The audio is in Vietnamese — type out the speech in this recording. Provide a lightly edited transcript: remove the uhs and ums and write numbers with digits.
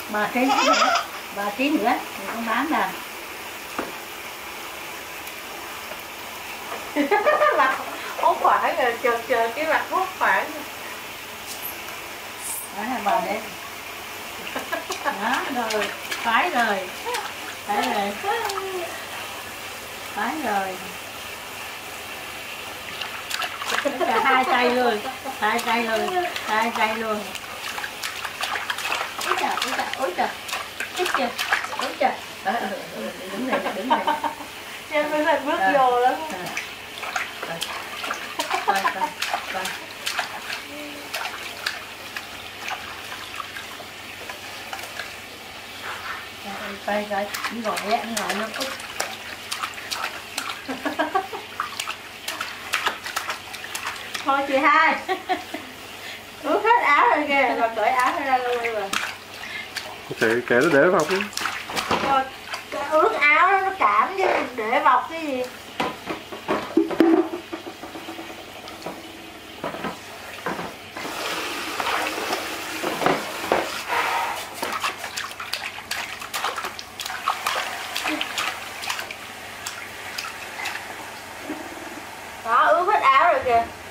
3 ký nữa thì con bán làm. Mặt hốt khoảng rồi, chờ cái mặt hốt khoảng. Đó là bà đấy. Đó rồi, phải rồi. Phải rồi. Phải rồi. Tất cả 2 tay luôn. 2 tay luôn. 2 tay luôn. Úi trời, úi trời, úi trời. Úi trời, úi trời. Đứng này, đứng này. Em mới phải bước vô lắm. Coi. Coi, gọi nó út. Thôi chị hai. Ướt hết áo rồi kìa, mà cởi áo ra luôn rồi. Kệ nó để vào đi. Rồi, ướt áo nó cảm chứ để bọc cái gì. Đó, ướt hết áo rồi kìa.